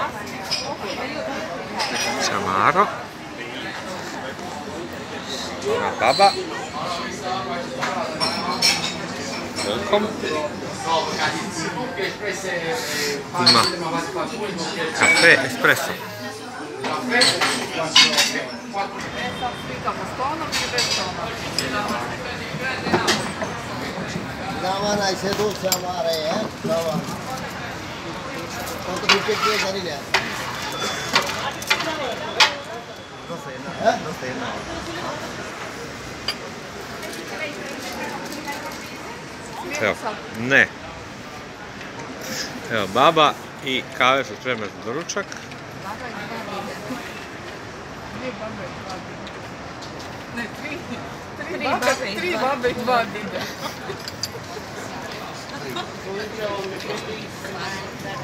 Amaro. Ova baba. Welkom. Ima kafe espresso. Gawan ऐसे दूध से हमारे हैं गावन तो रुपये के करी ले Evo, ne. Evo, baba i kave su spremne za doručak. Tri babe i dva dida.